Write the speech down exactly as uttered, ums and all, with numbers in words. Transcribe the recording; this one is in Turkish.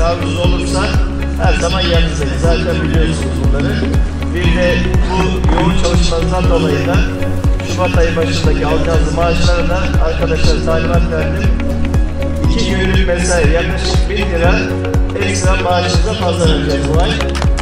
tarzınız olursa her zaman yanınızdayız. Zaten biliyorsunuz bunları. Bir de bu yoğun çalışmanızdan dolayı da Şubat ayı başındaki alacağınız maaşlara da arkadaşlar talimat verdim. İki günlük mesai yaklaşık bin lira ekstra maaşınıza fazla vereceğiz bu ay.